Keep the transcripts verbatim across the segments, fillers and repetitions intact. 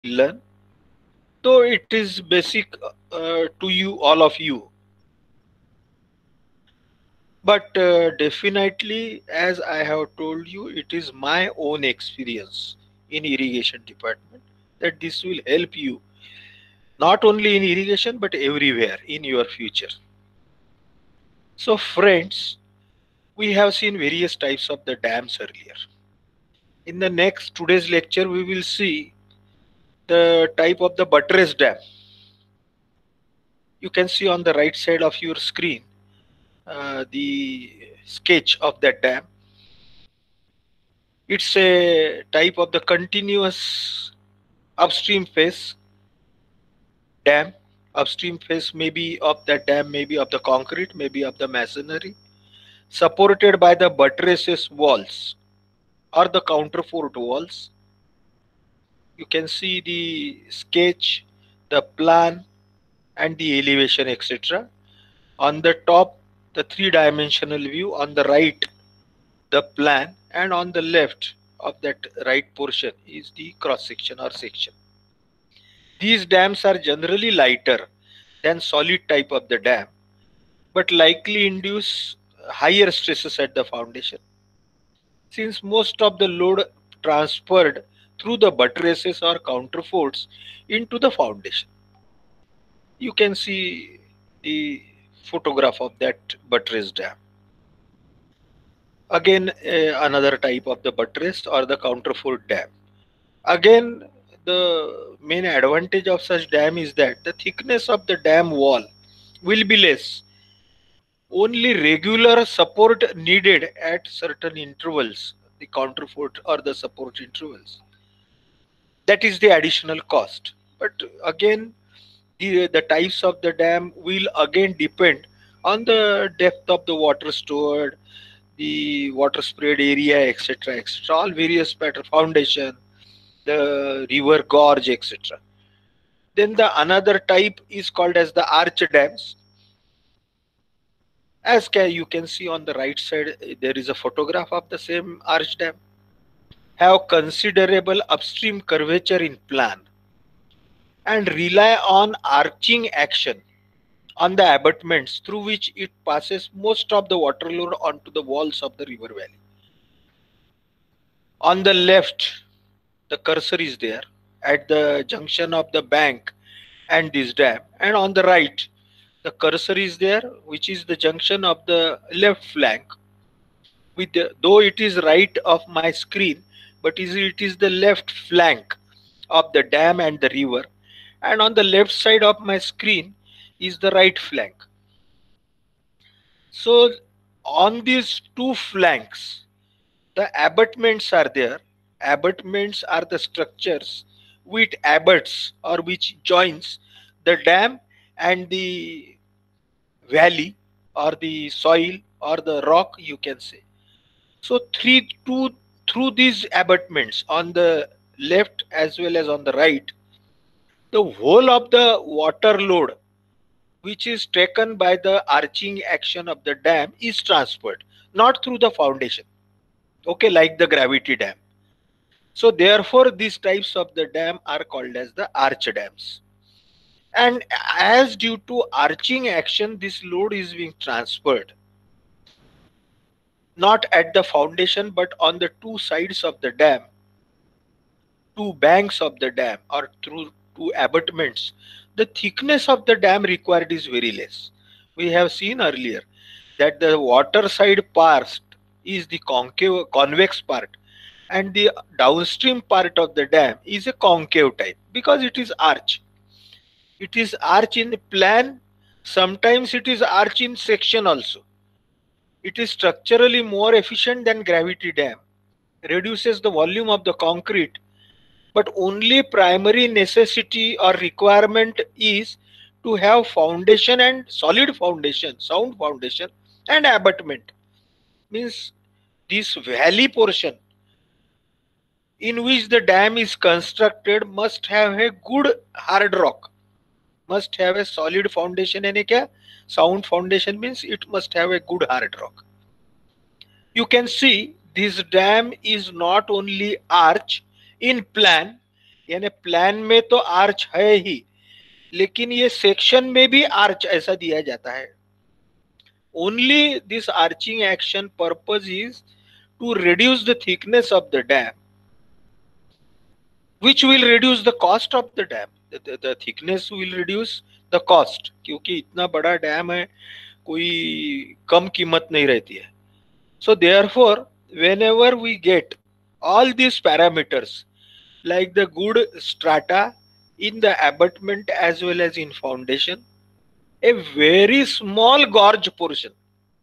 learn, though it is basic uh, to you, all of you. But uh, definitely, as I have told you, it is my own experience in irrigation department that this will help you not only in irrigation but everywhere in your future. So friends, we have seen various types of the dams earlier. In the next today's lecture, we will see the type of the buttress dam. You can see on the right side of your screen uh, the sketch of that dam. It's a type of the continuous upstream face dam. Upstream face maybe of that dam, maybe of the concrete, maybe of the masonry, supported by the buttresses walls or the counterfort walls. You can see the sketch, the plan, and the elevation, et cetera. On the top, the three dimensional view, on the right, the plan, and on the left of that right portion is the cross section or section. These dams are generally lighter than solid type of the dam, but likely induce higher stresses at the foundation, since most of the load transferred through the buttresses or counterforts into the foundation. You can see the photograph of that buttress dam. Again, uh, another type of the buttress or the counterfort dam. Again, the main advantage of such dam is that the thickness of the dam wall will be less. Only regular support needed at certain intervals, the counterfort or the support intervals. That is the additional cost. But again, the, the types of the dam will again depend on the depth of the water stored, the water spread area, et cetera, et cetera. All various pattern foundation, the river gorge, et cetera. Then the another type is called as the arch dams. As can, you can see on the right side, there is a photograph of the same arch dam. Have considerable upstream curvature in plan and rely on arching action on the abutments through which it passes most of the water load onto the walls of the river valley. On the left, the cursor is there at the junction of the bank and this dam, and on the right, the cursor is there, which is the junction of the left flank. With the, though it is right of my screen, but is it is the left flank of the dam and the river, and on the left side of my screen is the right flank. So on these two flanks, the abutments are there. Abutments are the structures which abuts or which joins the dam and the valley or the soil or the rock, you can say. So three two through these abutments on the left as well as on the right, the whole of the water load which is taken by the arching action of the dam is transferred, not through the foundation, okay, like the gravity dam. So therefore these types of the dam are called as the arch dams. And as due to arching action, this load is being transferred not at the foundation but on the two sides of the dam, two banks of the dam, or through two abutments. The thickness of the dam required is very less. We have seen earlier that the water side part is the concave convex part, and the downstream part of the dam is a concave type because it is arch. It is arch in plan, sometimes it is arch in section also. It is structurally more efficient than gravity dam, reduces the volume of the concrete, but only primary necessity or requirement is to have foundation and solid foundation, sound foundation, and abutment. Means this valley portion in which the dam is constructed must have a good hard rock, must have a solid foundation. And a sound foundation means it must have a good hard rock. You can see this dam is not only arch in plan, यानी plan में तो arch है ही, लेकिन ये section में भी arch ऐसा दिया जाता है. Only this arching action purpose is to reduce the thickness of the dam, which will reduce the cost of the dam. The, the, the thickness will reduce the cost, क्योंकि इतना बड़ा dam है, कोई कम कीमत नहीं रहती है. So therefore, whenever we get all these parameters, like the good strata in the abutment as well as in foundation, a very small gorge portion,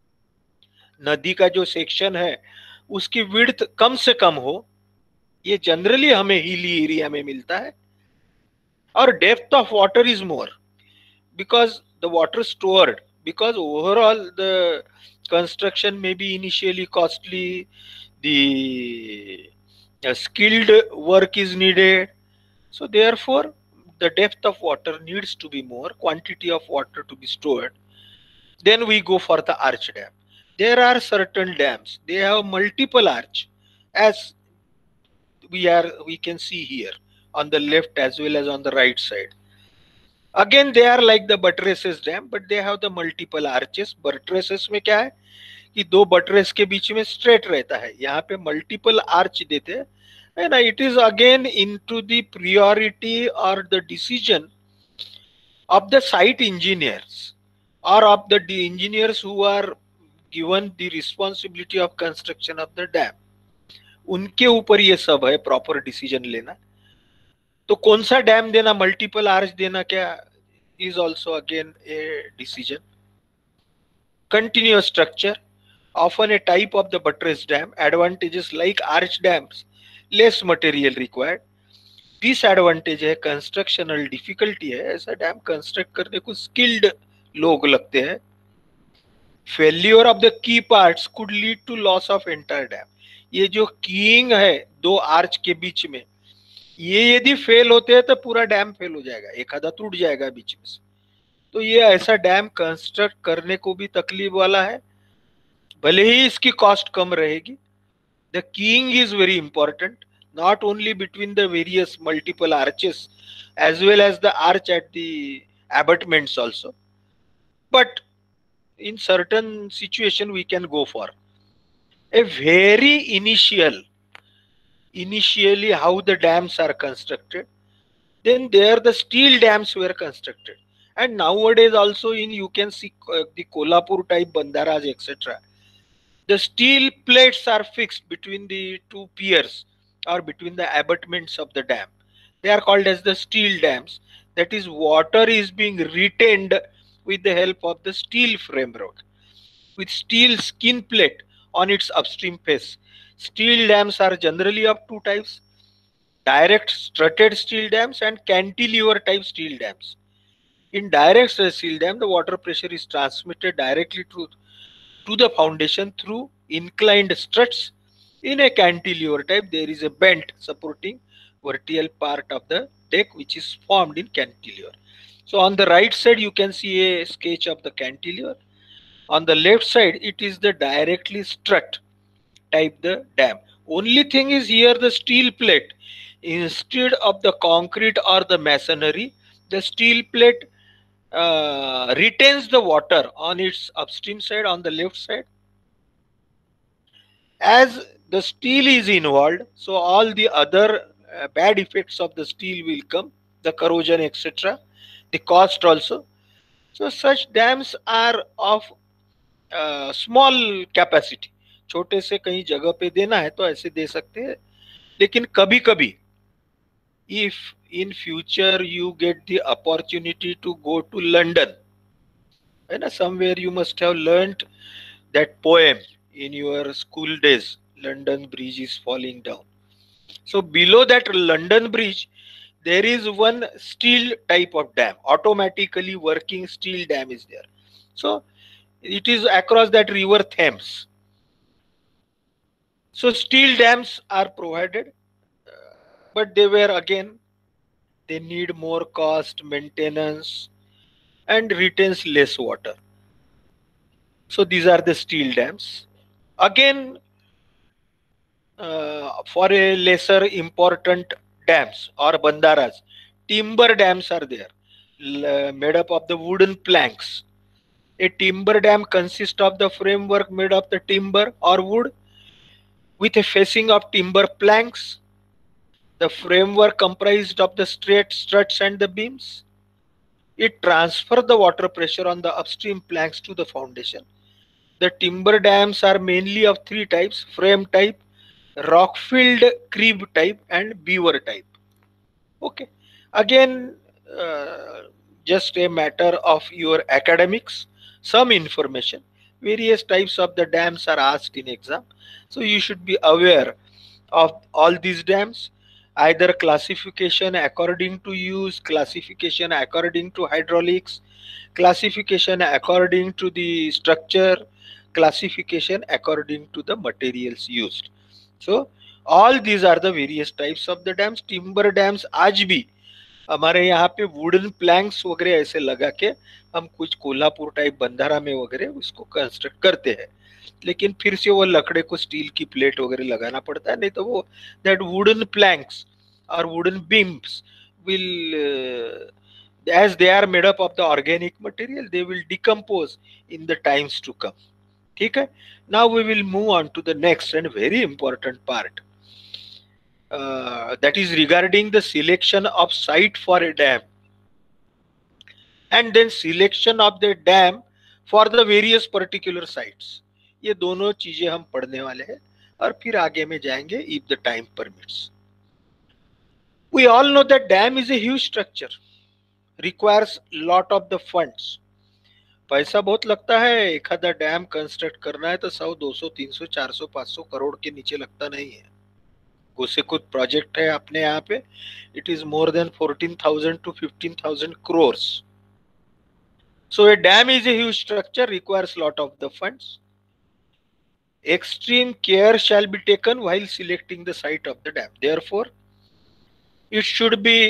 नदी का जो सेक्शन है उसकी विड्थ कम से कम हो, ये जनरली हमें हिली एरिया में मिलता है. और depth of water is more because the water stored, because overall the construction may be initially costly, the uh, skilled work is needed, so therefore the depth of water needs to be more, quantity of water to be stored. Then we go for the arch dam. There are certain dams, they have multiple arch, as we are we can see here on the left as well as on the right side. Again they are like the buttresses dam, but they have the multiple arches. Buttresses में क्या है कि दो buttress के बीच में straight रहता है, यहाँ पे मल्टीपल आर्च देते हैं. and it is again into the priority or the decision of the site engineers or of the engineers who are given the responsibility of construction of the dam. उनके ऊपर ये सब है प्रॉपर डिसीजन लेना. तो कौन सा डैम देना, मल्टीपल आर्च देना क्या, is also again a decision. Continuous structure, often a type of the buttress dam. Advantages like arch dams, less material required. Disadvantage है कंस्ट्रक्शनल डिफिकल्टी है, ऐसा डैम कंस्ट्रक्ट करने को स्किल्ड लोग लगते हैं. Failure of the key parts could lead to loss of entire dam. ये जो कीइंग है दो आर्च के बीच में, ये यदि फेल होते हैं तो पूरा डैम फेल हो जाएगा, एक आधा टूट जाएगा बीच में से. तो ये ऐसा डैम कंस्ट्रक्ट करने को भी तकलीफ वाला है, भले ही इसकी कॉस्ट कम रहेगी. The keying is very important, not only between the various multiple arches as well as the arch at the abutments also, but in certain situation we can go for a very initial initially how the dams are constructed. Then there the steel dams were constructed, and nowadays also in you can see uh, the Kolhapur type bandaras etc. The steel plates are fixed between the two piers or between the abutments of the dam. They are called as the steel dams. That is, water is being retained with the help of the steel framework with steel skin plate on its upstream face. Steel dams are generally of two types: direct strutted steel dams and cantilever type steel dams. In direct steel dam, the water pressure is transmitted directly to, to the foundation through inclined struts. In a cantilever type, there is a bent supporting vertical part of the deck which is formed in cantilever. So on the right side you can see a sketch of the cantilever. On the left side it is the directly strut type the dam. Only thing is here the steel plate, instead of the concrete or the masonry, the steel plate uh, retains the water on its upstream side on the left side. As the steel is involved, so all the other uh, bad effects of the steel will come, the corrosion etc., the cost also. So such dams are of uh, small capacity. छोटे से कहीं जगह पे देना है तो ऐसे दे सकते हैं, लेकिन कभी कभी if in future you get the opportunity to go to London, and somewhere you must have learnt that poem in your school days, London Bridge is falling down. So below that London Bridge there is one steel type of dam, automatically working steel dam is there. So it is across that river Thames. So steel dams are provided, but they were again, they need more cost, maintenance, and retains less water. So these are the steel dams. Again, uh, for a lesser important dams or bandaras. Timber dams are there, l- made up of the wooden planks. A timber dam consists of the framework made of the timber or wood with a facing of timber planks. The framework comprised of the straight struts and the beams. It transfers the water pressure on the upstream planks to the foundation. The timber dams are mainly of three types: frame type, rock-filled crib type, and beaver type. Okay. Again, uh, just a matter of your academics, some information. Various types of the dams are asked in exam. So you should be aware of all these dams, either classification according to use, classification according to hydraulics, classification according to the structure, classification according to the materials used. So all these are the various types of the dams. Timber dams आज भी हमारे यहाँ पे wooden planks वगैरह ऐसे लगा के हम कुछ कोल्हापुर टाइप बंधारा में वगैरह उसको कंस्ट्रक्ट करते हैं, लेकिन फिर से वो लकड़े को स्टील की प्लेट वगैरह लगाना पड़ता है, नहीं तो वो दैट वुडन प्लैंक्स और wooden beams will uh, as they are made up of the organic material, they will decompose in the times to come. ठीक है. Now we will move on to the next and very important part, uh, that is regarding the selection of site for a dam and then selection of the dam for the various particular sites. ये दोनों चीजें हम पढ़ने वाले हैं और फिर आगे में जाएंगे if the time permits. We all know that dam is a huge structure, requires lot of the funds. पैसा बहुत लगता है. एक आधा डैम कंस्ट्रक्ट करना है तो सौ दो सौ तीन सौ चार सौ पाँच सौ करोड़ के नीचे लगता नहीं है. गोसेखुर्द प्रोजेक्ट है अपने यहाँ पे, it is more than fourteen thousand to fifteen thousand crores. So a dam is a huge structure, requires lot of the funds. Extreme care shall be taken while selecting the site of the dam. Therefore, it should be,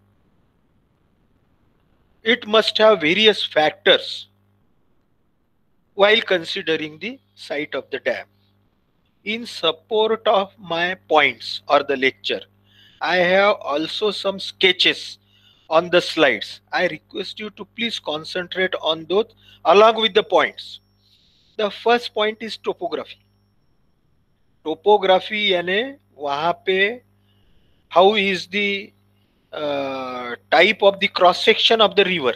it must have various factors while considering the site of the dam. In support of my points or the lecture, I have also some sketches on the slides. I request you to please concentrate on those along with the points. The first point is topography. Topography यानी वहाँ पे how is the uh, type of the cross section of the river,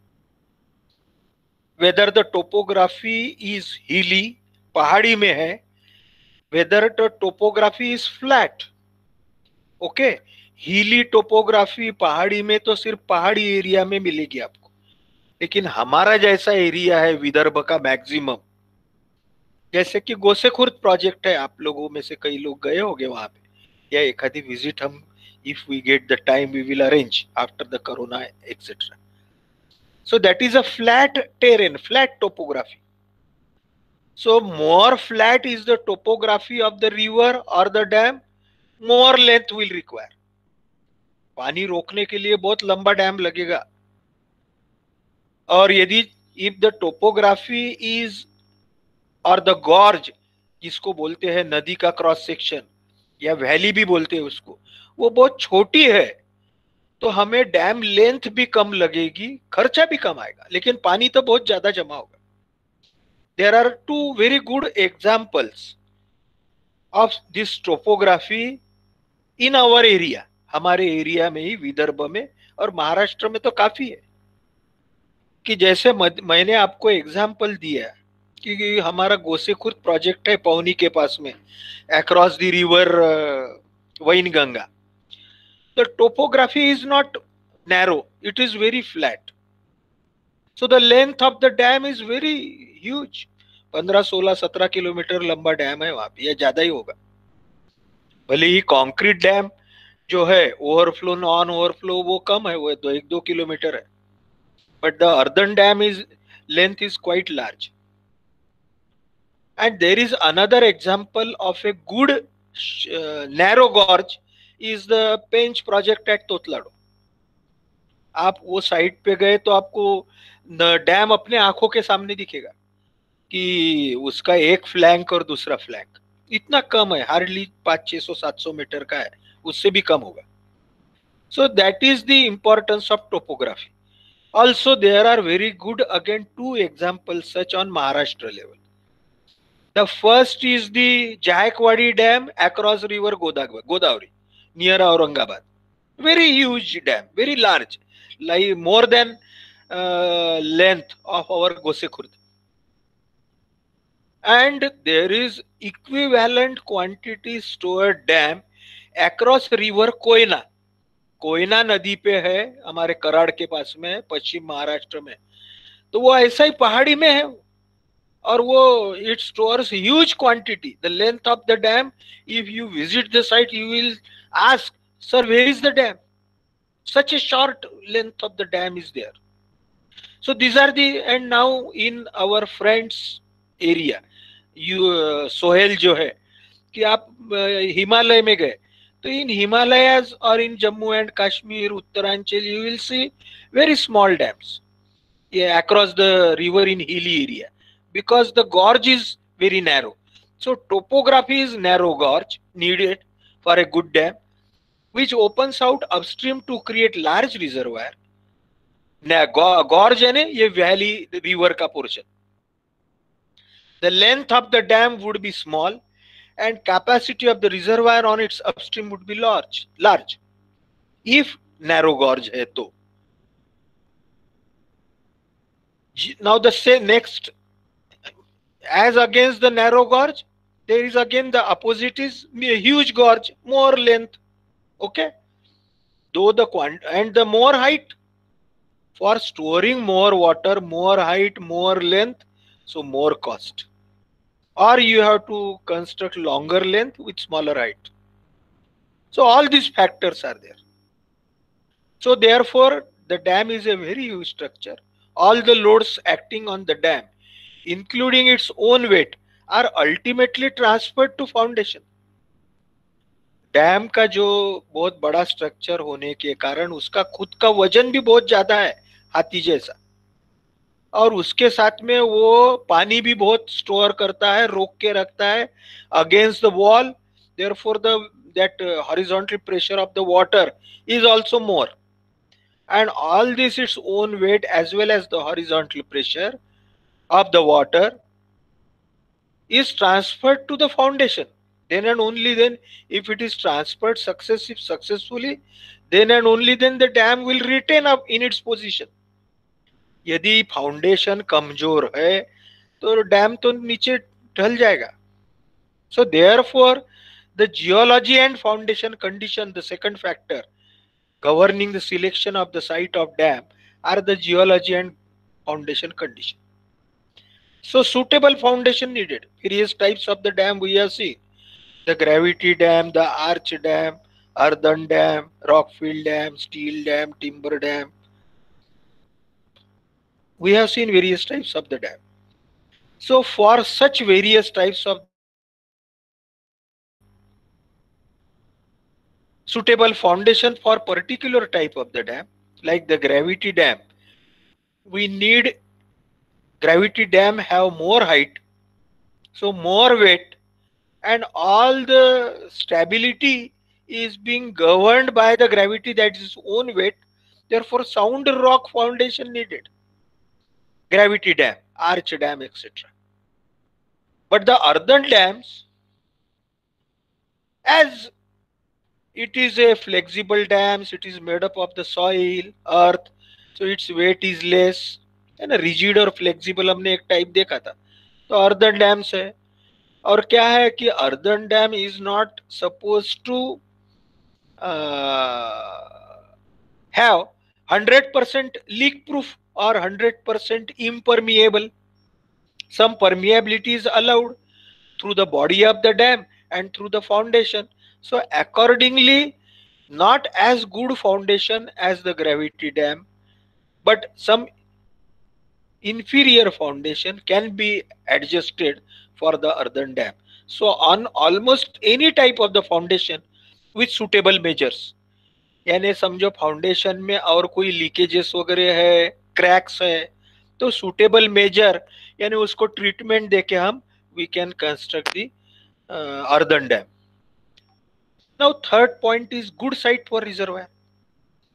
whether the topography is hilly, पहाड़ी में है, whether the topography is flat. Okay. Hilly topography पहाड़ी में तो सिर्फ पहाड़ी एरिया में मिलेगी आपको, लेकिन हमारा जैसा एरिया है विदर्भ का मैक्सिमम, जैसे कि गोसेखुर्द प्रोजेक्ट है, आप लोगों में से कई लोग गए होंगे वहां पे, या एक आधी विजिट हम if we get the time we will arrange after the corona etcetera. So that is a flat terrain, flat topography. So more flat is the topography of the river or the dam, more length will require. पानी रोकने के लिए बहुत लंबा dam लगेगा. और यदि if the topography is or the gorge, जिसको बोलते हैं नदी का क्रॉस सेक्शन या वैली भी बोलते हैं उसको, वो बहुत छोटी है, तो हमें डैम लेंथ भी कम लगेगी, खर्चा भी कम आएगा, लेकिन पानी तो बहुत ज्यादा जमा होगा. There are two very good examples of this topography in our area. हमारे एरिया में ही विदर्भ में और महाराष्ट्र में तो काफी है. कि जैसे मैंने आपको एग्जाम्पल दिया कि हमारा गोसेखुर्द प्रोजेक्ट है पौनी के पास में, across the river Wainganga. The topography is not narrow, it is very flat. So the length of the dam is very huge. पंद्रह सोलह सत्रह किलोमीटर लंबा डैम है वहां पे, या ज्यादा ही होगा. भले ही कंक्रीट डैम जो है ओवरफ्लो नॉन ओवरफ्लो वो कम है, वो दो एक दो किलोमीटर है, but the earthen dam is length is quite large. And there is another example of a good narrow gorge is the Pench project at Totladoh. आप वो साइड पे गए तो आपको डैम अपने आंखों के सामने दिखेगा कि उसका एक फ्लैंक और दूसरा फ्लैंक इतना कम है, हार्डली पाँच छह सौ सात सौ मीटर का है, उससे भी कम होगा. So that is the importance of topography. Also, there are very good again two examples such on Maharashtra level. The first is the Jayakwadi Dam across river Godav- Godavari near Aurangabad. Very huge dam, very large, like more than uh, length of our Gosekhurd. And there is equivalent quantity stored dam across river Koyna. Koyna नदी पे है, हमारे कराड़ के पास में है, पश्चिम महाराष्ट्र में. तो वो ऐसा ही पहाड़ी में है, और वो it stores huge quantity. The length of the dam, if you visit the site you will ask, sir where is the dam, such a short length of the dam is there. So these are the, and now in our friends area, you uh, Sohel जो है कि आप हिमालय में गए, तो in Himalayas और in Jammu and Kashmir Uttaranchal you will see very small dams, yeah, across the river in hilly area, because the gorge is very narrow. So topography is narrow gorge needed for a good dam, which opens out upstream to create large reservoir. Gorge है ना, ये valley river का portion. The length of the dam would be small and capacity of the reservoir on its upstream would be large. Large. If narrow gorge है तो. Now the say next, as against the narrow gorge, there is again the opposite is a huge gorge, more length. Okay. Though the quant and the more height, for storing more water, more height, more length, so more cost. Or you have to construct longer length with smaller height. So all these factors are there. So therefore, the dam is a very huge structure. All the loads acting on the dam, including its own weight, are ultimately transferred to foundation. Dam का जो बहुत बड़ा structure होने के कारण उसका खुद का वजन भी बहुत ज्यादा है, हाथी जैसा, और उसके साथ में वो पानी भी बहुत स्टोर करता है, रोक के रखता है against the wall. Therefore the that uh, horizontal pressure of the water is also more, and all this its own weight as well as the horizontal pressure of the water is transferred to the foundation. Then and only then, if it is transferred successive successfully, then and only then the dam will retain up in its position. यदि foundation कमजोर है तो dam तो नीचे ढल जाएगा. So therefore, the geology and foundation condition, the second factor governing the selection of the site of dam, are the geology and foundation condition. So suitable foundation needed. Various types of the dam we have seen: the gravity dam, the arch dam, earthen dam, rockfill dam, steel dam, timber dam. We have seen various types of the dam. So for such various types of the dam, suitable foundation for particular type of the dam, like the gravity dam, we need gravity dam have more height, so more weight, and all the stability is being governed by the gravity, that is own weight. Therefore sound rock foundation needed, gravity dam, arch dam, etc. But the earthen dams, as it is a flexible dams, it is made up of the soil, earth, so its weight is less. है ना, rigid और flexible हमने एक type देखा था. तो earthen dams है. और क्या है कि earthen dam is not suppose to have hundred percent leak proof और hundred percent impermeable. Some permeability is allowed through the body of the dam and through the foundation. So accordingly, not as good foundation as the gravity dam, but some inferior foundation can be adjusted for the earthen dam. So on almost any type of the foundation with suitable measures, यानी समझो foundation में और कोई leakages वगैरह है, cracks है, तो suitable major यानी उसको ट्रीटमेंट देके हम we can construct the earthen dam. Now third point is good site for reservoir.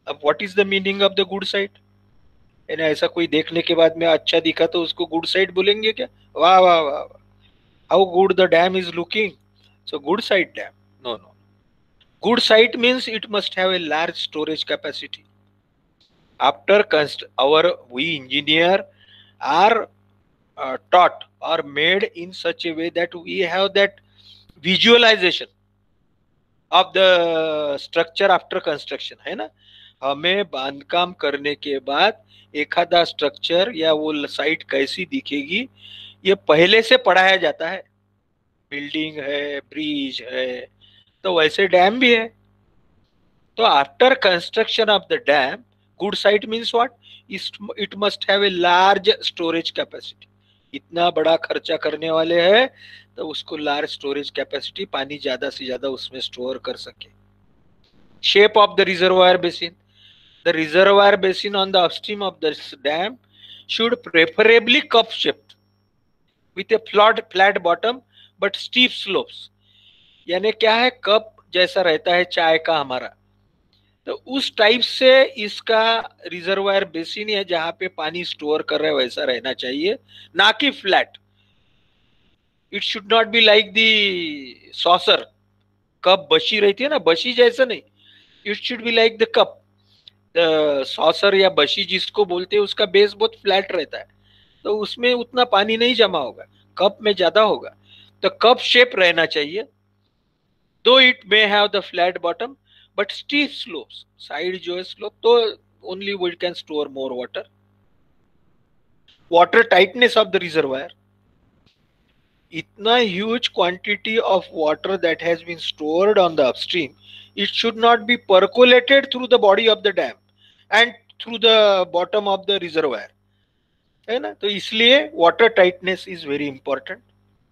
अब what is the meaning of the good site? यानी ऐसा कोई देखने के बाद में अच्छा दिखा तो उसको गुड साइट बोलेंगे क्या? वाह वाह वाह, how good the dam is looking, so good site dam? No no, good site means it must have a large storage capacity. After const- our we engineer are uh, taught or made in such a way that we have that visualization of the structure after construction, है ना? हमें बांधकाम करने के बाद एखादा structure या वो साइट कैसी दिखेगी ये पहले से पढ़ाया जाता है. बिल्डिंग है, ब्रिज है, तो वैसे डैम भी है. तो after construction of the dam, good site means what? It must have a large storage capacity. इतना बड़ा खर्चा करने वाले हैं तो उसको लार्ज स्टोरेज कैपेसिटी, पानी ज्यादा से ज्यादा उसमें स्टोर कर सके. Shape of the reservoir basin, the reservoir basin on the upstream of this dam should preferably cup shaped with a flat flat bottom but steep slopes. यानी क्या है, कप जैसा रहता है चाय का हमारा, तो उस टाइप से इसका रिजर्वायर बेसिन है जहां पे पानी स्टोर कर रहे वैसा रहना चाहिए, ना कि flat. It should not be like the saucer. Cup बशी रहती है ना, बशी जैसा नहीं. It should be like the cup. Saucer या बशी जिसको बोलते हैं उसका बेस बहुत फ्लैट रहता है, तो उसमें उतना पानी नहीं जमा होगा, कप में ज्यादा होगा. तो कप शेप रहना चाहिए. Though it may have the flat bottom but steep slopes, side जो है स्लोप, तो only we can store more water. Water tightness of the reservoir, इतना huge quantity of water that has been stored on the upstream, it should not be percolated through the body of the dam and through the bottom of the reservoir, है ना? तो इसलिए water tightness is very important.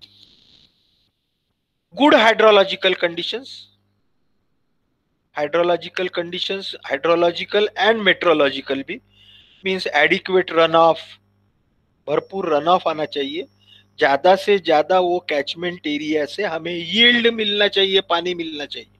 Good hydrological conditions, hydrological conditions hydrological and meteorological भी means adequate run off, भरपूर run off आना चाहिए. ज्यादा से ज्यादा वो कैचमेंट एरिया से हमें यील्ड मिलना चाहिए, पानी मिलना चाहिए.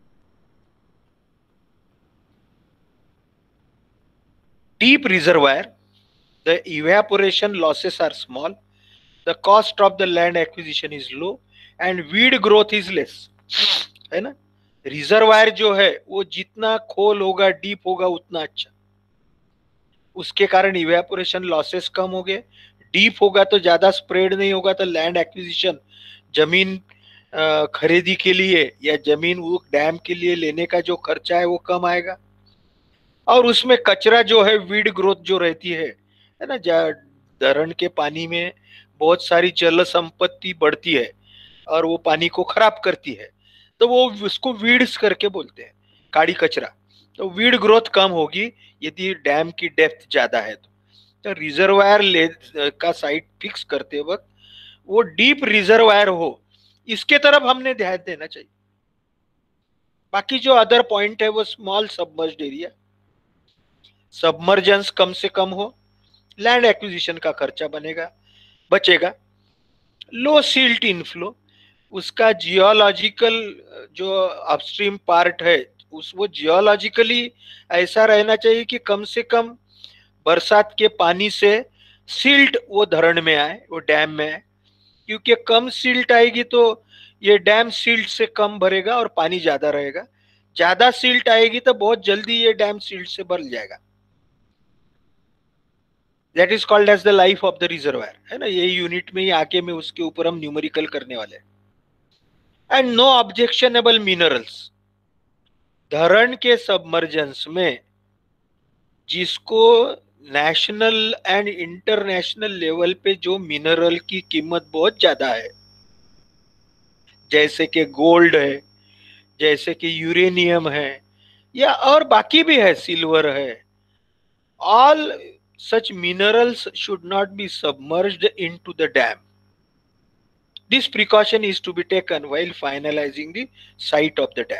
Deep reservoir, the evaporation losses are small, the cost of the land acquisition is low and weed growth is less, है ना? रिजर्वायर जो है वो जितना खोल होगा, डीप होगा, उतना अच्छा. उसके कारण इवेपोरेशन लॉसेस कम हो गए. डीप होगा तो ज्यादा स्प्रेड नहीं होगा, तो लैंड एक्विजिशन, जमीन खरीदी के लिए या जमीन वो डैम के लिए लेने का जो खर्चा है वो कम आएगा. और उसमें कचरा जो है, वीड ग्रोथ जो रहती है है ना, धरण के पानी में बहुत सारी जल संपत्ति बढ़ती है और वो पानी को खराब करती है, तो वो उसको वीड्स करके बोलते हैं, काड़ी कचरा. तो वीड ग्रोथ कम होगी यदि डैम की डेप्थ ज्यादा है. तो, तो रिजर्वायर ले का साइट फिक्स करते वक्त वो डीप रिजर्वायर हो, इसके तरफ हमने ध्यान देना चाहिए. बाकी जो अदर पॉइंट है वो स्मॉल सबमर्ज्ड एरिया, सबमर्जेंस कम से कम हो, लैंड एक्विजिशन का खर्चा बनेगा बचेगा. लो सिल्ट इनफ्लो, उसका जियोलॉजिकल जो अपस्ट्रीम पार्ट है उस वो जियोलॉजिकली ऐसा रहना चाहिए कि कम से कम बरसात के पानी से सिल्ट वो धरण में आए, वो डैम में आए. क्योंकि कम सिल्ट आएगी तो ये डैम सिल्ट से कम भरेगा और पानी ज्यादा रहेगा. ज्यादा सिल्ट आएगी तो बहुत जल्दी ये डैम सिल्ट से भर जाएगा. That is called as the life of the reservoir, है ना? यही यूनिट में ही आके में उसके ऊपर हम न्यूमेरिकल करने वाले हैं. एंड नो ऑब्जेक्शनेबल मिनरल्स, धरण के सबमर्जेंस में जिसको नेशनल एंड इंटरनेशनल लेवल पे जो मिनरल की कीमत बहुत ज्यादा है, जैसे कि गोल्ड है, जैसे कि यूरेनियम है, या और बाकी भी है, सिल्वर है, all such minerals should not be submerged into the dam. This precaution is to be taken while finalizing the site of the dam.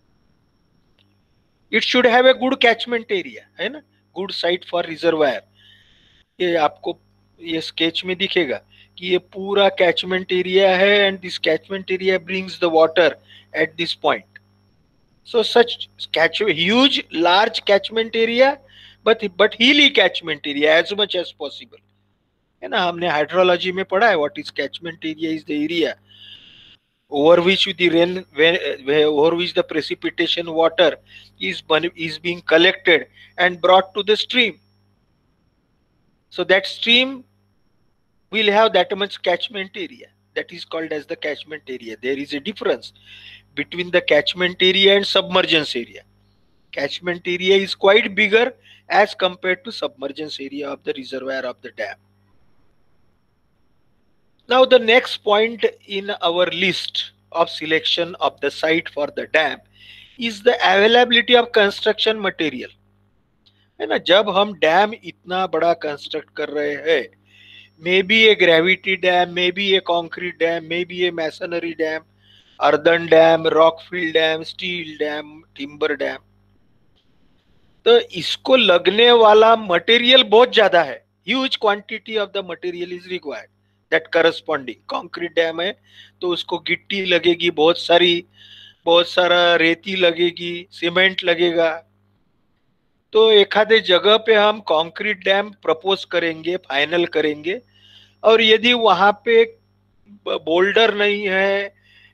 It should have a good catchment area, है ना? Good site for reservoir. ये आपको ये sketch में दिखेगा कि ये पूरा कैचमेंट एरिया है and this catchment area brings the water at this point. So such catch huge large catchment area, but but hilly catchment area as much as possible. है ना, हमने हाइड्रोलॉजी में पढ़ा है, what is catchment area is the area over which the rain over which the precipitation water is is being collected and brought to the stream. So that stream will have that much catchment area. That is called as the catchment area. There is a difference between the catchment area and submergence area. Catchment area is quite bigger as compared to submergence area of the reservoir of the dam. Now the next point in our list of selection of the site for the dam is the availability of construction material. है ना, जब हम dam इतना बड़ा construct कर रहे हैं, may be a gravity dam, may be a concrete dam, may be a masonry dam, earthen dam, rockfill dam, steel dam, timber dam, तो इसको लगने वाला मटेरियल बहुत ज्यादा है. Huge quantity of the material is required. That corresponding concrete dam है तो उसको गिट्टी लगेगी बहुत सारी, बहुत सारा रेती लगेगी, सीमेंट लगेगा. तो एखादे जगह पे हम कंक्रीट डैम प्रपोज करेंगे, फाइनल करेंगे, और यदि वहां पे बोल्डर नहीं है,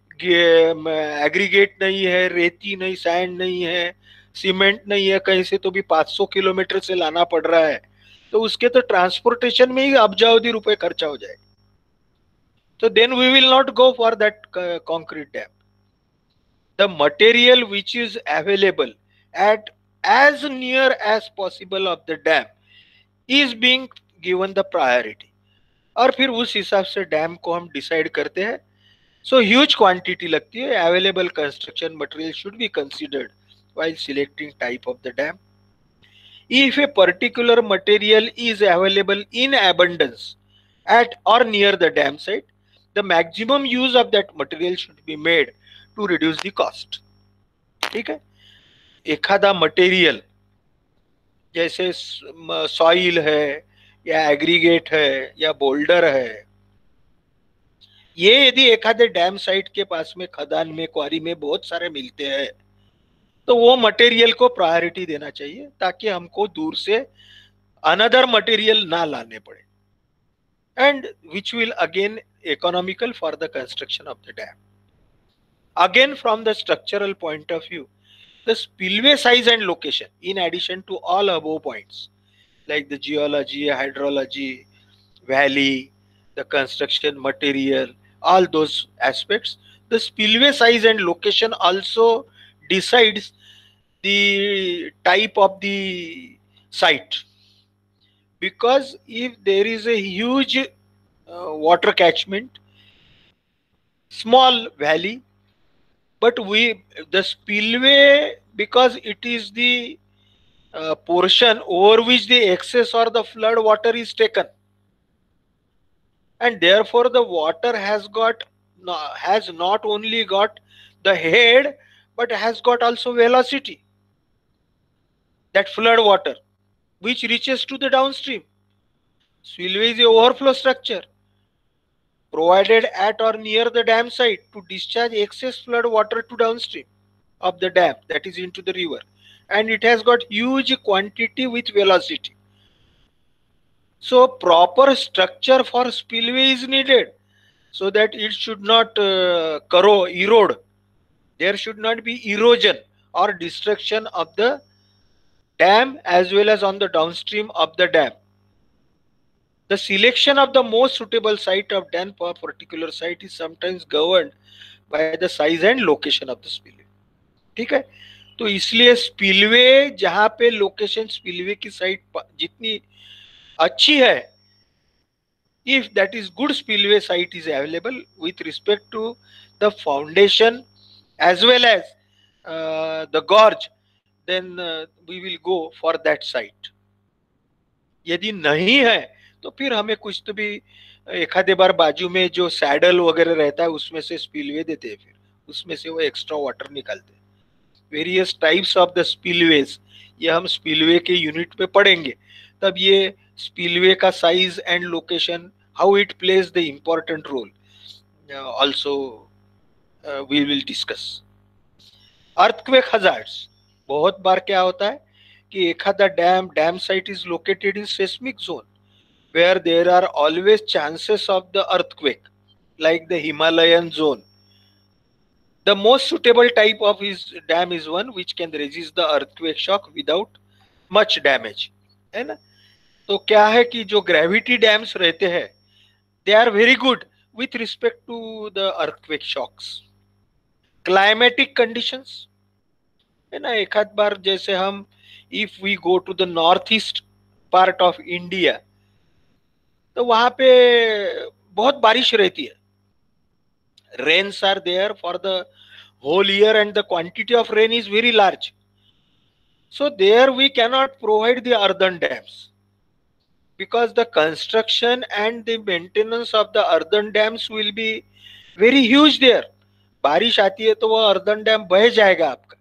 एग्रीगेट नहीं है, रेती नहीं, सैंड नहीं है, सीमेंट नहीं है, कहीं से तो भी पाँच सौ किलोमीटर से लाना पड़ रहा है, तो उसके तो ट्रांसपोर्टेशन में ही अब्जावधी रुपए खर्चा हो जाए. तो then we will not go for that concrete dam. The material which is available at as near as possible of the dam is being given the priority. और फिर उस हिसाब से डैम को हम डिसाइड करते हैं. सो ह्यूज क्वांटिटी लगती है. Available construction material should be considered while selecting type of the dam. If a particular material is available in abundance at or near the dam site, the maximum use of that material should be made to reduce the cost. ठीक है. एखादा material जैसे soil है या aggregate है या boulder है, ये यदि एखादे डैम साइट के पास में, खदान में, क्वारी में बहुत सारे मिलते हैं, तो वो मटेरियल को प्रायोरिटी देना चाहिए ताकि हमको दूर से अनदर मटेरियल ना लाने पड़े, and which will again economical for the construction of the dam. Again from the structural point of view, the spillway size and location, in addition to all above points like the geology, hydrology, valley, the construction material, all those aspects, the spillway size and location also decides the type of the site. Because if there is a huge uh, water catchment, small valley, but we the spillway, because it is the uh, portion over which the excess or the flood water is taken, and therefore the water has got has not only got the head but has got also velocity, that flood water which reaches to the downstream. Spillway is a overflow structure provided at or near the dam site to discharge excess flood water to downstream of the dam, that is into the river, and it has got huge quantity with velocity. So proper structure for spillway is needed so that it should not uh, corrode, erode. There should not be erosion or destruction of the dam as well as on the downstream of the dam. The selection of the most suitable site of dam for a particular site is sometimes governed by the size and location of the spillway. ठीक है. तो इसलिए spillway जहां पे location spillway की site जितनी अच्छी है, if that is good spillway site is available with respect to the foundation as well as uh, the gorge, then uh, we will go for that site. यदि नहीं है तो फिर हमें कुछ तो भी एखादे बार बाजू में जो सैडल वगैरह रहता है उसमें से स्पिलवे देते हैं, फिर उसमें से वो एक्स्ट्रा वाटर निकालते हैं. Various types of the spillways, ये हम स्पिलवे के यूनिट में पढ़ेंगे, तब ये स्पिलवे का size and location, how it plays the important role, also we will discuss. Earthquake hazards, बहुत बार क्या होता है कि एक आधा dam dam site is located in seismic zone where there are always chances of the earthquake, like the Himalayan zone. The most suitable type of is dam is one which can resist the earthquake shock without much damage, है ना? तो क्या है कि जो gravity dams रहते हैं they are very good with respect to the earthquake shocks. Climatic conditions, है ना, एक आध बार जैसे हम if we go to the north east part of India तो वहां पे बहुत बारिश रहती है. Rains are there for the whole year and the quantity of rain is very large. So there we cannot provide the earthen dams because the construction and the maintenance of the earthen dams will be very huge there. बारिश आती है तो वो earthen dam बह जाएगा आपका.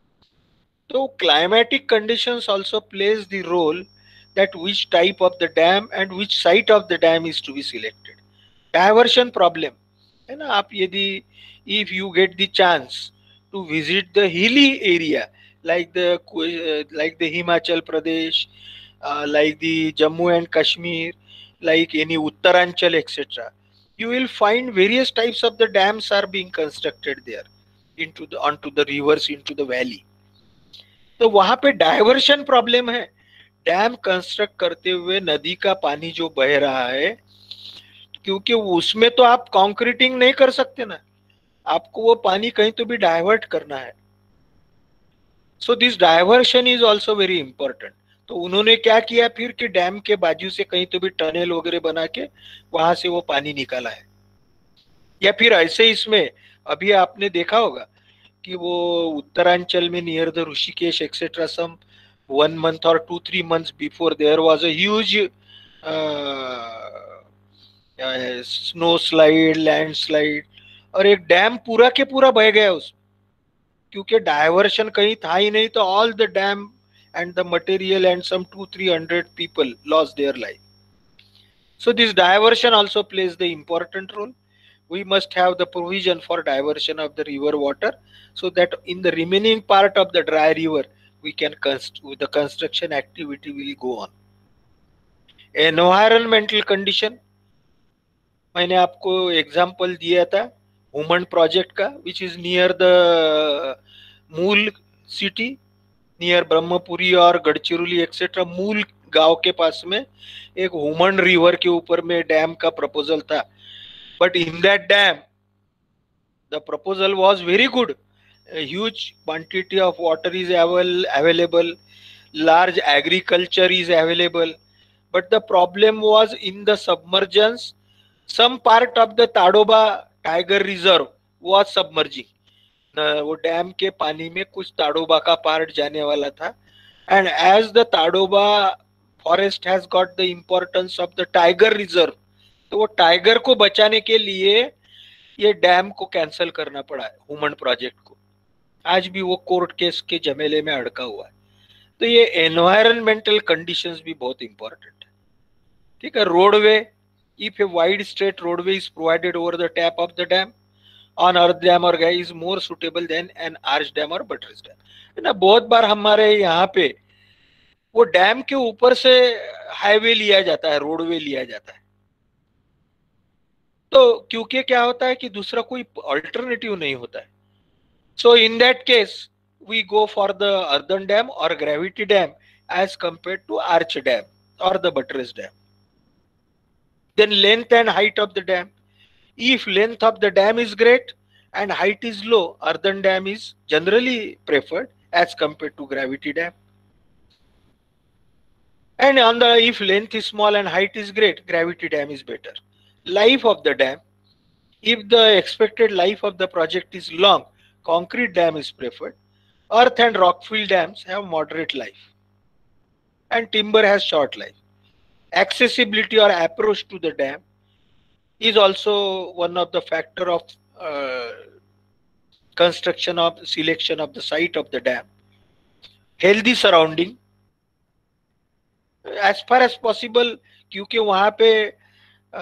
तो climatic conditions also plays the role that which type of the dam and which site of the dam is to be selected. Diversion problem, है ना, आप यदि if you get the chance to visit the hilly area like the uh, like the Himachal Pradesh, uh, like the Jammu and Kashmir, like any Uttaranchal, et cetera, you will find various types of the dams are being constructed there into the onto the rivers into the valley. तो वहां पे diversion problem है. Dam construct करते हुए नदी का पानी जो बह रहा है, क्योंकि उसमें तो आप कंक्रीटिंग नहीं कर सकते ना, आपको वो पानी कहीं तो भी डाइवर्ट करना है. So this diversion is also very important. तो उन्होंने क्या किया फिर कि डैम के बाजू से कहीं तो भी टनल वगैरह बना के वहां से वो पानी निकाला है. या फिर ऐसे इसमें अभी आपने देखा होगा कि वो उत्तरांचल में near the Rishikesh etcetera some one month और two three months before there was a huge snow slide, land slide, और एक डैम पूरा के पूरा बह गया उसमें, क्योंकि डाइवर्शन कहीं था ही नहीं. तो all the dam and the material and some two three hundred people lost their life. So this diversion also plays the important role. We must have the provision for diversion of the river water so that in the remaining part of the dry river we can const the construction activity will go on. Environmental condition, मैंने आपको example दिया था Human project का, which is near the Mul city, near Brahmapuri और Gadchiroli etcetera. मूल गांव के पास में एक हुमन रिवर के ऊपर में डैम का प्रपोजल था. But in that dam the proposal was very good. Huge quantity of water is available, large agriculture is available, but the problem was in the submergence. Some part of the Tadoba tiger reserve was submerging. वो dam के पानी में कुछ ताडोबा का part जाने वाला था. And as the Tadoba forest has got the importance of the tiger reserve, तो वो टाइगर को बचाने के लिए ये डैम को कैंसिल करना पड़ा है हुमन प्रोजेक्ट को. आज भी वो कोर्ट केस के झमेले में अड़का हुआ है. तो ये एनवायरमेंटल कंडीशंस भी बहुत इंपॉर्टेंट है. ठीक है. Roadway, if a wide straight roadway is provided over the top of the dam on earth dam or guy is more suitable than an arch dam or buttress dam. है ना, बहुत बार हमारे यहाँ पे वो डैम के ऊपर से हाईवे लिया जाता है, रोडवे लिया जाता है. तो क्योंकि क्या होता है कि दूसरा कोई अल्टरनेटिव नहीं होता है. So in that case we go for the earthen dam or gravity dam as compared to arch dam or the buttress dam. Then length and height of the dam. If length of the dam is great and height is low, earthen dam is generally preferred as compared to gravity dam. And on the if length is small and height is great, gravity dam is better. Life of the dam. If the expected life of the project is long, concrete dam is preferred. Earth and rock fill dams have moderate life. And timber has short life. Accessibility or approach to the dam is also one of the factor of uh, construction of selection of the site of the dam. Healthy surrounding, as far as possible, क्योंकि वहाँ पे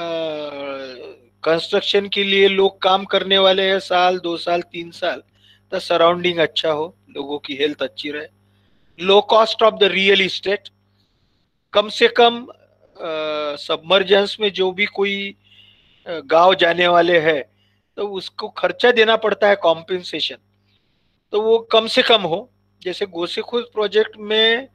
construction uh, के लिए लोग काम करने वाले हैं साल दो साल तीन साल, द सराउंडिंग अच्छा हो, लोगों की हेल्थ अच्छी रहे, low cost of the real estate, कम से कम सबमर्जेंस में जो भी कोई अ, गांव जाने वाले हैं तो उसको खर्चा देना पड़ता है कॉम्पेंसेशन, तो वो कम से कम हो। जैसे गोसेखुर्द प्रोजेक्ट में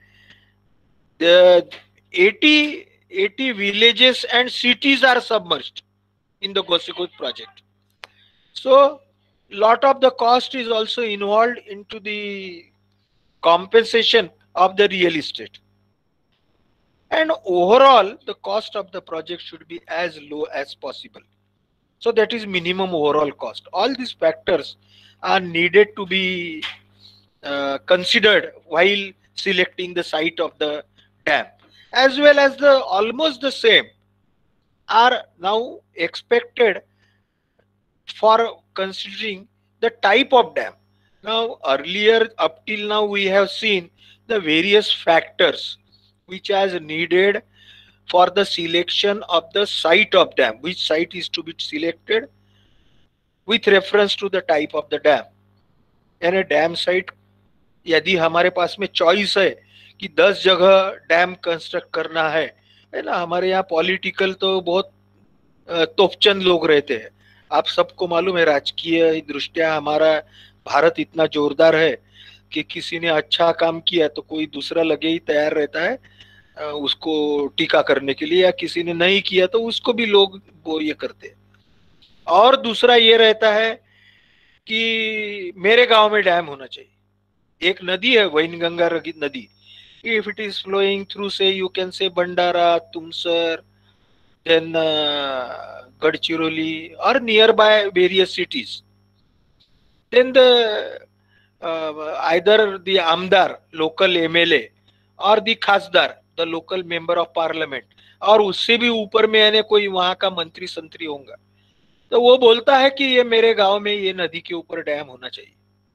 eighty eighty villages and cities are submerged in the Gosekhurd project. So lot of the cost is also involved into the compensation of the real estate. And overall, the cost of the project should be as low as possible. So that is minimum overall cost. All these factors are needed to be uh, considered while selecting the site of the dam, as well as the almost the same are now expected for considering the type of dam. Now, earlier up till now, we have seen the various factors which is needed for the selection of the site of dam, which site is to be selected with reference to the type of the dam. And a dam site, यदि हमारे पास में choice है कि दस जगह dam construct करना है है ना, हमारे यहाँ पॉलिटिकल तो बहुत अ, तोपचंद लोग रहते हैं। आप सबको मालूम है राजकीय दृष्टिया हमारा भारत इतना जोरदार है कि किसी ने अच्छा काम किया तो कोई दूसरा लगे ही तैयार रहता है अ, उसको टीका करने के लिए, या किसी ने नहीं किया तो उसको भी लोग वो ये करते हैं। और दूसरा ये रहता है कि मेरे गांव में डैम होना चाहिए। एक नदी है वैनगंगा नदी, if it is flowing through, say you can say Bandara, Tumsar, then uh, Gadchiroli or nearby various cities, then the uh, either the Amdar, local M L A, or the Khasdar, the local member of parliament, और उससे भी ऊपर में यानी कोई वहां का मंत्री संतरी होगा, तो वो बोलता है कि ये मेरे गांव में ये नदी के ऊपर डैम होना चाहिए।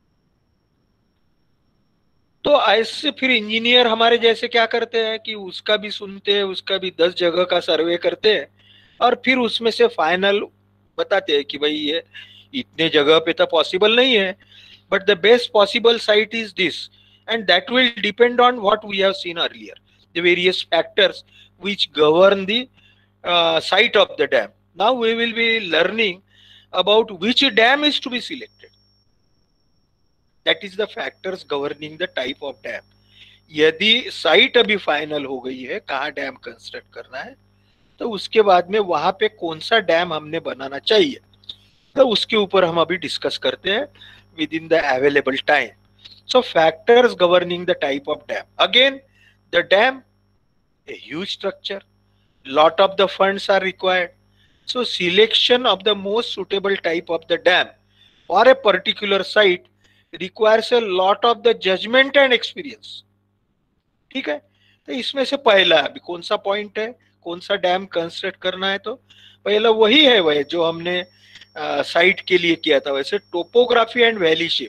तो ऐसे फिर इंजीनियर हमारे जैसे क्या करते हैं कि उसका भी सुनते हैं, उसका भी दस जगह का सर्वे करते हैं और फिर उसमें से फाइनल बताते हैं कि भाई ये इतने जगह पे तो पॉसिबल नहीं है, but the best possible site is this, and that will depend on what we have seen earlier, the various factors which govern the uh, site of the dam. Now we will be learning about which dam is to be selected. That is the factors governing the type of dam. यदि site अभी final हो गई है कहाँ dam construct करना है, तो उसके बाद में वहां पे कौन सा डैम हमने बनाना चाहिए, तो उसके ऊपर हम अभी डिस्कस करते हैं with in the available time. So factors governing the type of dam. Again, the dam, a huge structure, lot of the funds are required. So selection of the most suitable type of the dam for a particular site requires a lot of the judgment and experience. ठीक है, तो इसमें से पहला अभी कौन सा point है, कौन सा डैम कंस्ट्रक्ट करना है, तो पहला वही है वह जो हमने साइट के लिए किया था, वैसे टोपोग्राफी एंड वैली शेप.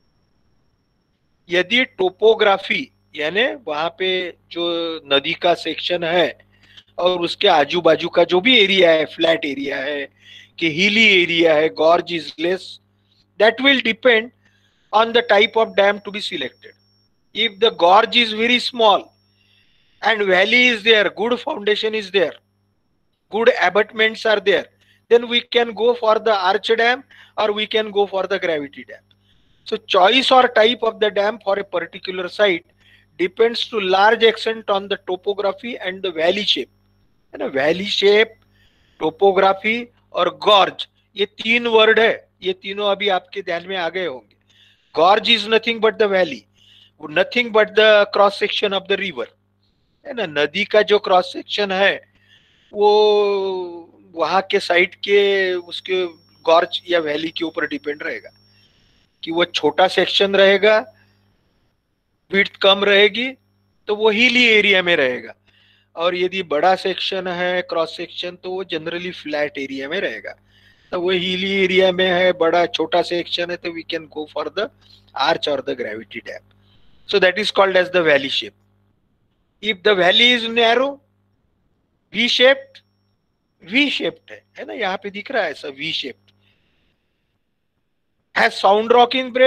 यदि टोपोग्राफी यानी वहां पे जो नदी का सेक्शन है और उसके आजू बाजू का जो भी एरिया है, फ्लैट एरिया है कि हिली एरिया है, gorge is less, that will depend on the type of dam to be selected. If the gorge is very small and valley is there, good foundation is there, good abutments are there, then we can go for the arch dam or we can go for the gravity dam. So choice or type of the dam for a particular site depends to large extent on the topography and the valley shape. है ना, valley shape, topography और gorge, ये तीन word है, ये तीनों अभी आपके ध्यान में आ गए होंगे. Gorge is nothing but the valley, nothing but the cross section of the river. है ना, नदी का जो क्रॉस सेक्शन है वो वहां के साइड के उसके गॉर्ज या वैली के ऊपर डिपेंड रहेगा कि वो छोटा सेक्शन रहेगा, विड्थ कम रहेगी तो वो हिली एरिया में रहेगा, और यदि बड़ा सेक्शन है क्रॉस सेक्शन तो वो जनरली फ्लैट एरिया में रहेगा. तो वो हिली एरिया में है, बड़ा छोटा सेक्शन है, तो we can go for the arch और the gravity dam. So that is called as the valley shape. If the valley is narrow, V shaped, V shaped है है ना, यहाँ पे दिख रहा है ऐसा V shaped, has sound rock in bread,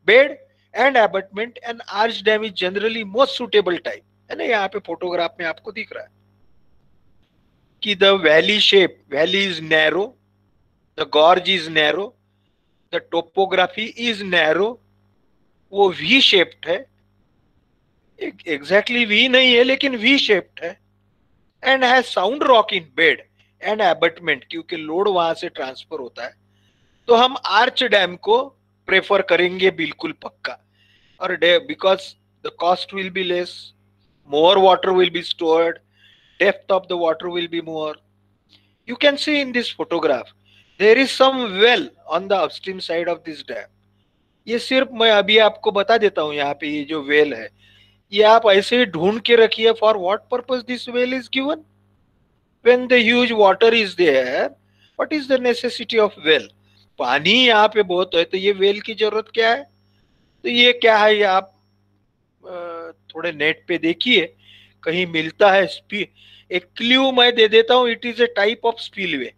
bed and abutment, and arch dam is generally most suitable type, है ना। यहाँ पे फोटोग्राफ में आपको दिख रहा है कि the valley shape, valley is narrow, the gorge is narrow, the topography is narrow, वो वी शेप्ड है, एग्जैक्टली वी नहीं है लेकिन वी शेप्ड है, and has sound rock in bed and abutment, क्योंकि लोड वहां से ट्रांसफर होता है, तो हम आर्च डैम को प्रेफर करेंगे बिल्कुल पक्का। और because the cost will be less, more water will be stored, depth of the water will be more. You can see in this photograph there is some well on the upstream side of this dam. ये सिर्फ मैं अभी आपको बता देता हूँ, यहाँ पे ये जो वेल है ये आप ऐसे ही ढूंढ के रखिए। For what purpose this well is given? When the huge water is there, what is the necessity of well? पानी यहाँ पे बहुत है तो ये वेल की जरूरत क्या है? तो ये क्या है, ये आप थोड़े नेट पे देखिए कहीं मिलता है। स्पी एक क्ल्यू मैं दे देता हूं, it is a type of spillway,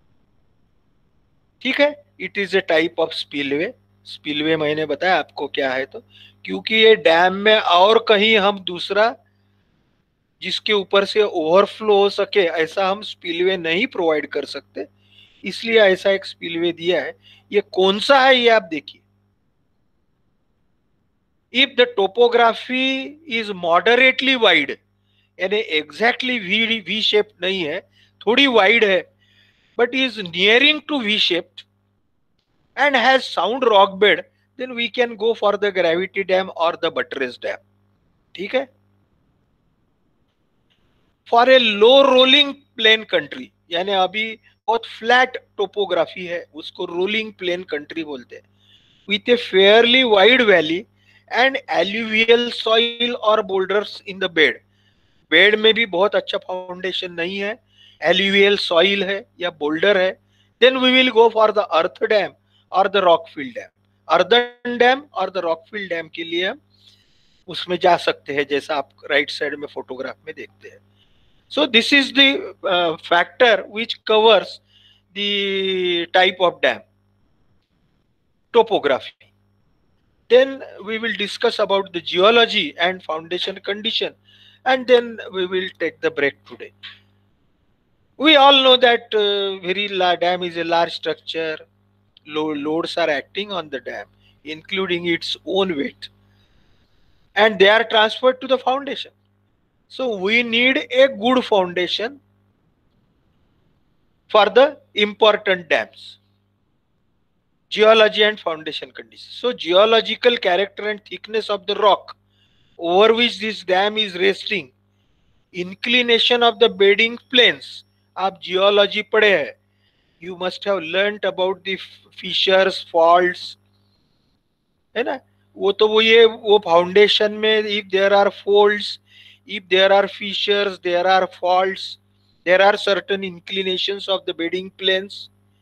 ठीक है, it is a type of spillway. Spillway मैंने बताया आपको क्या है, तो क्योंकि ये डैम में और कहीं हम दूसरा जिसके ऊपर से ओवरफ्लो हो सके ऐसा हम स्पिलवे नहीं प्रोवाइड कर सकते, इसलिए ऐसा एक स्पिलवे दिया है। ये कौन सा है ये आप देखिए। If the topography is moderately wide, यानी एग्जैक्टली वी वी शेप नहीं है, थोड़ी वाइड है, but is nearing to V shaped and has sound rock bed, then we can go for the gravity dam और द बटरेस डैम, ठीक है। For a low rolling plain country, यानी अभी बहुत फ्लैट टोपोग्राफी है उसको rolling plain country बोलते हैं, with a fairly wide valley and alluvial soil और boulders in the bed. Bed में भी बहुत अच्छा फाउंडेशन नहीं है, एल्यूवियल सॉइल है या बोल्डर है, then we will go for the earth dam और the rockfill dam. Earthen dam और द रॉकफिल डैम के लिए हम उसमें जा सकते हैं, जैसा आप राइट साइड में फोटोग्राफ में देखते हैं। So this is the factor which covers the type of dam, topography. Then we will discuss about the geology and foundation condition, and then we will take the break today. We all know that uh, very large dam is a large structure. Loads are acting on the dam, including its own weight, and they are transferred to the foundation. So we need a good foundation for the important dams. Geology and foundation conditions. So geological character and thickness of the rock over which this dam is resting, inclination of the bedding planes. आप geology पढ़े हैं, you must have learnt about the fissures, faults, है ना। वो तो वो ये वो फाउंडेशन में if there are folds, if there are fissures, there are faults, there are certain inclinations of the bedding planes,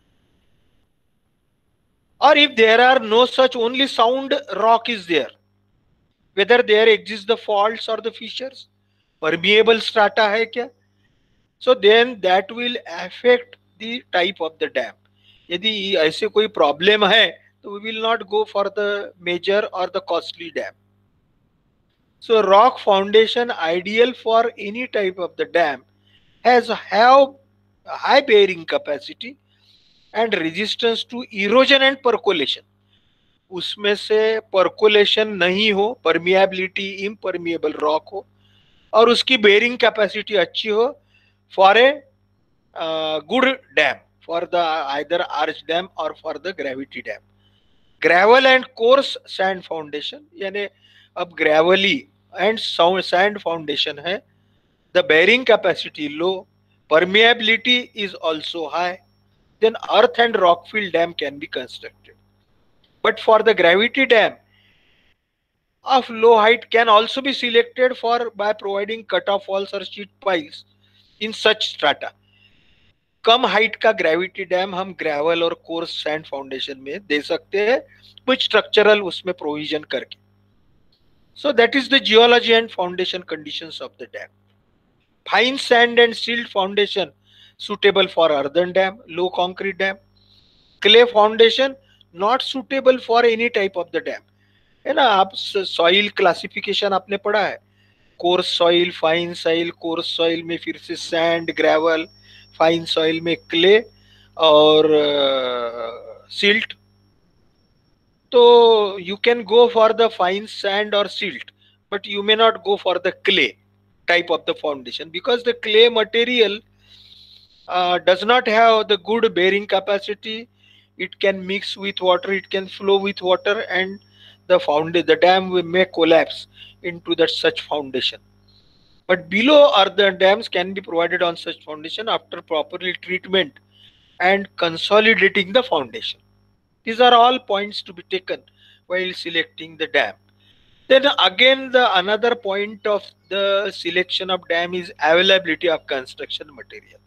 or if there are no such, only sound rock is there, whether there exist the faults or the fissures, permeable strata hai kya, so then that will affect the type of the dam. यदि ऐसे कोई problem है तो we will not go for the major or the costly dam. So rock foundation ideal for any type of the dam has have high bearing capacity and resistance to erosion and percolation. उसमें से percolation नहीं हो, permeability, impermeable rock हो, और उसकी bearing capacity अच्छी हो for a good dam, for the either arch dam और for the gravity dam. Gravel and coarse sand foundation, यानी अब ग्रेवली एंड सैंड फाउंडेशन है, the bearing capacity low, permeability is also high, then earth and rock fill dam can be constructed. But for the gravity dam of low height can also be selected for by providing cut-off walls or sheet piles in such strata. कम height का gravity dam हम gravel और coarse sand foundation में दे सकते हैं, कुछ structural उसमें प्रोविजन करके. So that is the geology and foundation conditions of the dam. Fine sand and silt foundation suitable for earthen dam, low concrete dam. Clay foundation not suitable for any type of the dam. है ना। आप soil classification आपने पढ़ा है, coarse soil, fine soil, coarse soil में फिर से sand, gravel, fine soil में क्ले और सिल्ट। तो you can go for the fine sand or silt, but you may not go for the clay type of the foundation, because the clay material uh, does not have the good bearing capacity. It can mix with water, it can flow with water, and the found the dam may collapse into that such foundation. But below earthen dams can be provided on such foundation after properly treatment and consolidating the foundation. These are all points to be taken while selecting the dam. Then again, the another point of the selection of dam is availability of construction material.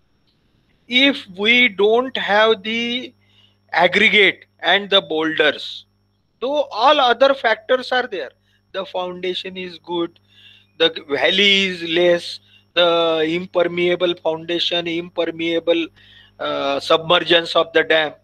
If we don't have the aggregate and the boulders, though all other factors are there, the foundation is good, the valley is less, the impermeable foundation, impermeable uh, submergence of the dam,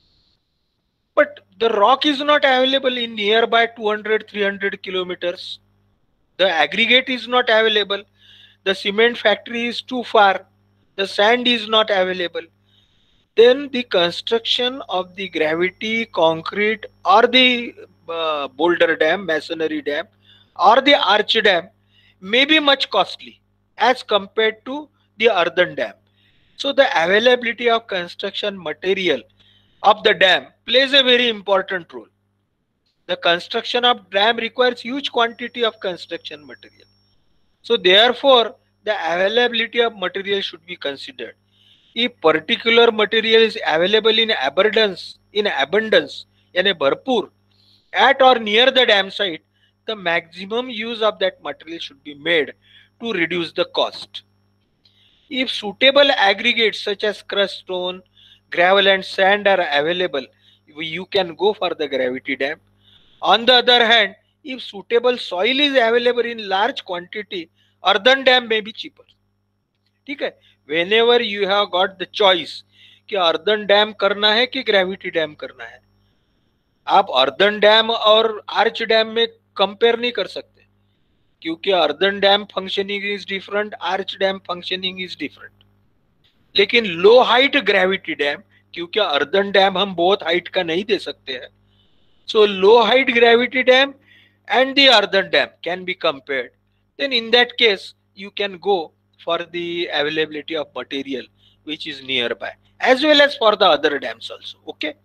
but the rock is not available in nearby two hundred three hundred kilometers. The aggregate is not available. The cement factory is too far. The sand is not available. Then the construction of the gravity, concrete, or the uh, boulder dam, masonry dam, or the arch dam may be much costly as compared to the earthen dam. So the availability of construction material of the dam plays a very important role. The construction of dam requires huge quantity of construction material. So therefore, the availability of material should be considered. If particular material is available in abundance, in abundance, यानी भरपूर, at or near the dam site, the maximum use of that material should be made to reduce the cost. If suitable aggregates such as crushed stone, gravel and sand are available, you can go for the gravity dam. On the other hand, if suitable soil is available in large quantity, earthen dam may be cheaper. ठीक है, whenever you have got the choice कि earthen dam करना है कि gravity dam करना है, आप earthen dam और arch dam में कंपेयर नहीं कर सकते, क्योंकि earthen dam functioning is different, arch dam functioning is different. लेकिन लो हाइट ग्रेविटी डैम, क्योंकि अर्दन डैम हम बहुत हाइट का नहीं दे सकते हैं, so low height gravity dam and the earthen dam can be compared. Then in that case you can go for the availability of material which is nearby, as well as for the other dams also. Okay.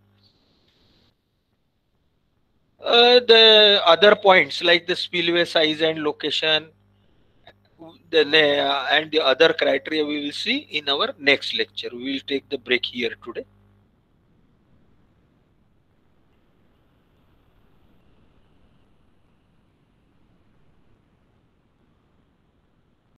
Uh, the other points like the spillway size and location, then uh, and the other criteria we will see in our next lecture. We will take the break here today.